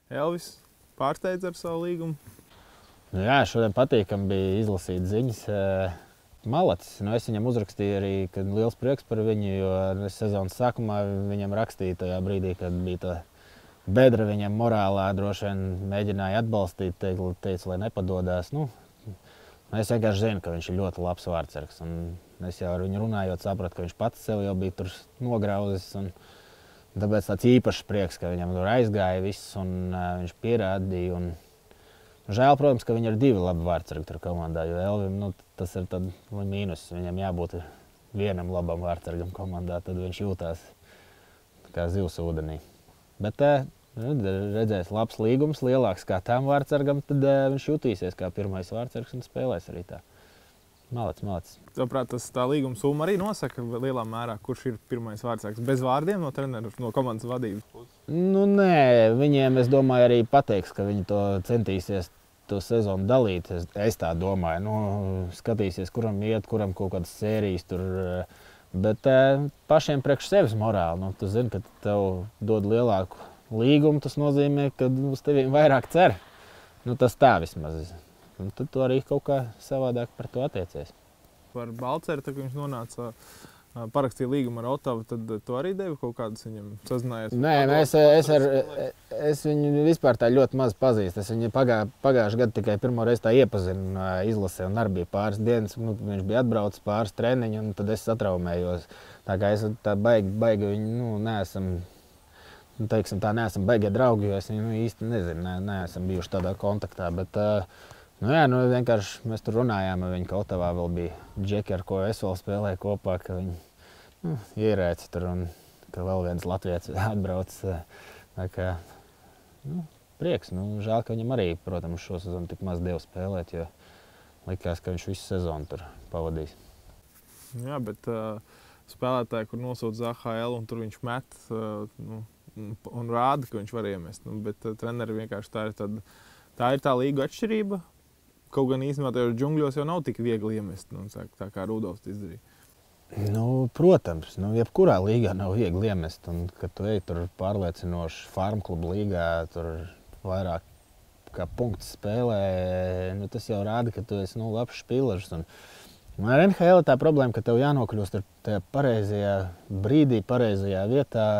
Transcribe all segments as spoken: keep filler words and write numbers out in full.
Elvis pārsteidz ar savu līgumu? Nu jā, šodien patīkami bija izlasīt ziņas. Malacis, nu es viņam uzrakstīju arī, ka liels prieks par viņu, jo es sezonas sākumā viņam rakstīju tajā brīdī, kad bija tā bedra viņam morālā, droši vien mēģināja atbalstīt, teikt, teica, lai nepadodās. Nu, es vienkārši zinu, ka viņš ir ļoti labs vārtsargs. Un es jau ar viņu runājot sapratu, ka viņš pats sev jau bija tur nograuzis. Un tāpēc tāds īpašs prieks, ka viņam tur aizgāja viss un uh, viņš pierādīja. Un žēl, protams, ka viņi ir divi labi vārtsargi tur komandā, jo Elvim, nu, tas ir tad mīnus. Viņam jābūt vienam labam vārtsargam komandā, tad viņš jūtās kā zivs ūdenī. Bet uh, redzēs labs līgums, lielāks kā tam vārtsargam, tad uh, viņš jutīsies kā pirmais vārtsargs un spēlēs arī tā. Malacis, malacis. Tavuprāt, tas tā līguma summa arī nosaka lielā mērā, kurš ir pirmais vārtsargs? Bez vārdiem no treneru, no komandas vadības puses? Nu nē, viņiem, es domāju, arī pateiks, ka viņi to centīsies to sezonu dalīt. Es, es tā domāju, nu, skatīsies, kuram iet, kuram kaut kādas sērijas tur. Bet pašiem priekš sevis morāli. Nu, tu zini, ka tev dod lielāku līgumu, tas nozīmē, ka uz teviem vairāk cer. Nu, tas tā vismaz. Un tad tu arī kaut kā savādāk par to attiecies. Par Balceru, tad, kad viņš nonāca, parakstīja līgumu ar Otavu, tad tu arī devi kaut kādus viņam sazinājies? Nē, es, es, ar, es viņu vispār tā ļoti maz pazīstu. Es viņu pagā, pagājuši gadu tikai pirmo reizi tā iepazinu izlasē, un arī bija pāris dienas. Nu, viņš bija atbraucis pāris treniņu, un tad es satraumējos. Tā kā es tā baigi, baigi viņu, nu, neesam, nu, teiksim, tā neesam baigie draugi, jo es viņu nu, īsti nezinu, ne, neesam bijuši tādā kontaktā. Bet, nu, jā, nu, vienkārši mēs tur runājām ar viņu, ka Otavā vēl bija džeki, ar ko es vēl spēlēju kopā, ka viņi nu, ierēci tur un ka vēl viens latvietis atbrauc. Tā kā, nu, prieks. Nu, žēl, ka viņam arī, protams, šo sezonu tik maz deva spēlēt, jo likās, ka viņš visu sezonu tur pavadīs. Jā, bet uh, spēlētāji, kur nosūta uz A H L un tur viņš met uh, nu, un rāda, ka viņš var iemest. Nu, bet uh, treneri vienkārši tā ir, tad, tā ir tā līga atšķirība. Kaut gan īstenībā tajos džungļos jau nav tik viegli iemest, nu, tā kā Rudolfs izdarīja. Nu, protams, nu, jebkurā līgā nav viegli iemest. Un, kad tu ej tur pārliecinoši farm klubu līgā, tur vairāk kā punkts spēlē, nu, tas jau rāda, ka tu esi nu, labs špīlers. Un, un ar N H L tā problēma, ka tev jānokļūst tajā pareizajā brīdī, pareizajā vietā.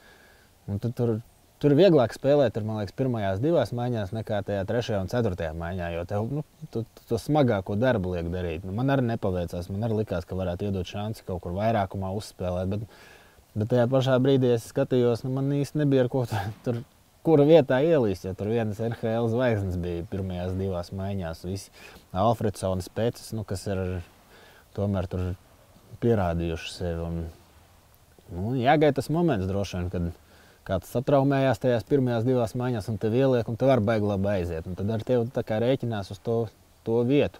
Un tu, tur, tur ir vieglāk spēlēt, tur, man liekas, pirmajās divās maiņās nekā tajā trešajā un ceturtajā maiņā, jo tev nu, tu, tu to smagāko darbu liek darīt. Nu, man arī nepaveicās, man arī likās, ka varētu iedot šansi kaut kur vairākumā uzspēlēt, bet, bet tajā pašā brīdī es skatījos, nu, man īsti nebija ar ko tur, tur kura vietā ielīst, jo tur vienas N H L zvaigznes bija pirmajās divās maiņās. Visi Alfredsons, Pēcis, nu, kas ir tomēr tur pierādījuši sevi. Un, nu, jāgaida tas moments droši vien, kad kāds satraumējās tajās pirmajās divās maiņās un tev ieliek, un tev var baigi labi aiziet. Un tad ar tevi tā kā rēķinās uz to, to vietu.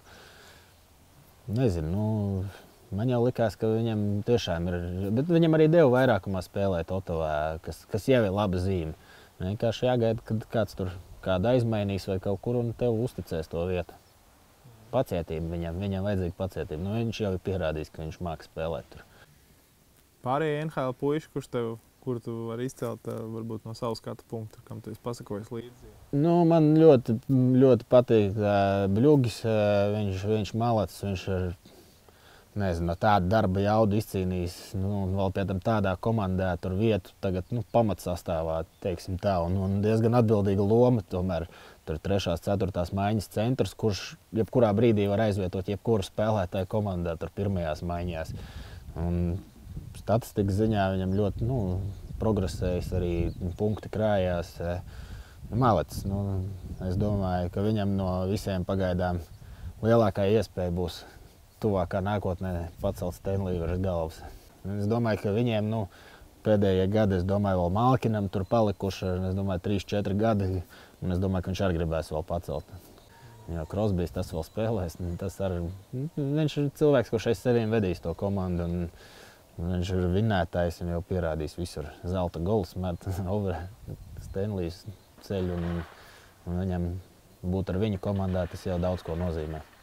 Nezinu, nu, man jau likās, ka viņam tiešām ir, bet viņam arī deva vairākumā spēlēt Otavā, kas, kas jau ir laba zīme. Vienkārši jāgaida, kad kāds tur kādu aizmainīs vai kaut kur un tev uzticēs to vietu. Pacietība viņam, viņam vajadzīga pacietība. Nu, viņš jau ir pierādījis, ka viņš māks spēlēt tur. Pārējie N H L puiši, kurš tev kur tu vari izcelt varbūt no savas skatu punkta, kam tu esi pasakojis līdzi? Nu, man ļoti, ļoti patīk Bļugis, viņš, viņš malacis, viņš ir, nezinu, tādu darba jaudu izcīnījis, nu, vēl pie tam tādā komandā tur vietu tagad, nu, pamatsastāvā, teiksim tā, un, un diezgan atbildīga loma, tomēr tur trešās, ceturtās maiņas centrs, kurš jebkurā brīdī var aizvietot jebkuru spēlētāju komandā tur pirmajās maiņās. Un, statistikas ziņā viņam ļoti nu, progresējis, arī punkti krājās. Malacis, nu, es domāju, ka viņam no visiem pagaidām lielākā iespēja būs tuvākā nākotnē pacelt Stanley virs galvas. Es domāju, ka viņiem nu, pēdējie gadi, es domāju, vēl Malkinam tur palikuši, es domāju, trīs četri gadi, un es domāju, ka viņš arī gribēs vēl pacelt. Jo Crosbys tas vēl spēlēs, tas ar, viņš ir cilvēks, kurš aiz sevīm vedīs to komandu. Un, viņš ir vinnētājs un jau pierādījis visur. Zelta gols met over Stanleys ceļu un, un viņam būt ar viņu komandā, tas jau daudz ko nozīmē.